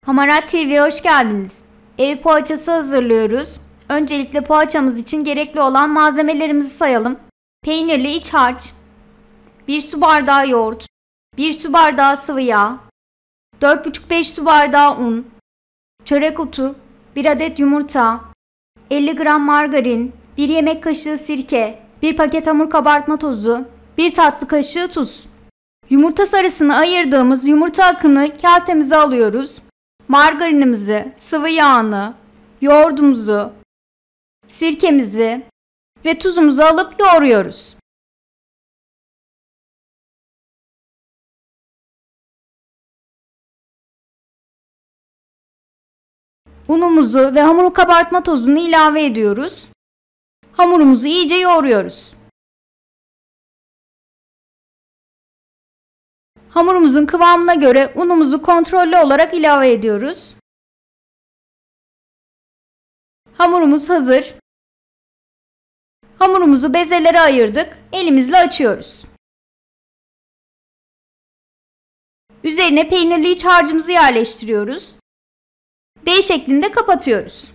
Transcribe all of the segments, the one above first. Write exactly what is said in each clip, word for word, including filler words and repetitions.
Hamarat T V'ye hoş geldiniz. Ev poğaçası hazırlıyoruz. Öncelikle poğaçamız için gerekli olan malzemelerimizi sayalım. Peynirli iç harç, bir su bardağı yoğurt, bir su bardağı sıvı yağ, dört buçuk beş su bardağı un, çörek otu, bir adet yumurta, elli gram margarin, bir yemek kaşığı sirke, bir paket hamur kabartma tozu, bir tatlı kaşığı tuz. Yumurta sarısını ayırdığımız yumurta akını kasemize alıyoruz. Margarinimizi, sıvı yağını, yoğurdumuzu, sirkemizi ve tuzumuzu alıp yoğuruyoruz. Unumuzu ve hamur kabartma tozunu ilave ediyoruz. Hamurumuzu iyice yoğuruyoruz. Hamurumuzun kıvamına göre unumuzu kontrollü olarak ilave ediyoruz. Hamurumuz hazır. Hamurumuzu bezelere ayırdık. Elimizle açıyoruz. Üzerine peynirli iç harcımızı yerleştiriyoruz. D şeklinde kapatıyoruz.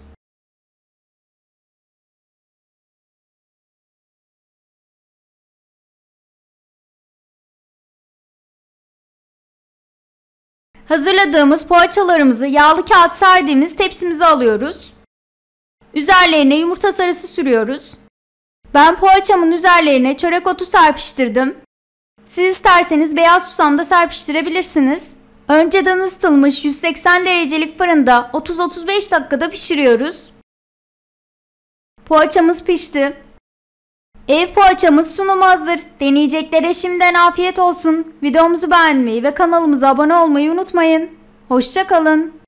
Hazırladığımız poğaçalarımızı yağlı kağıt serdiğimiz tepsimize alıyoruz. Üzerlerine yumurta sarısı sürüyoruz. Ben poğaçamın üzerlerine çörek otu serpiştirdim. Siz isterseniz beyaz susam da serpiştirebilirsiniz. Önceden ısıtılmış yüz seksen derecelik fırında otuz otuz beş dakikada pişiriyoruz. Poğaçamız pişti. Ev poğaçamız sunumu hazır. Deneyeceklere şimdiden afiyet olsun. Videomuzu beğenmeyi ve kanalımıza abone olmayı unutmayın. Hoşça kalın.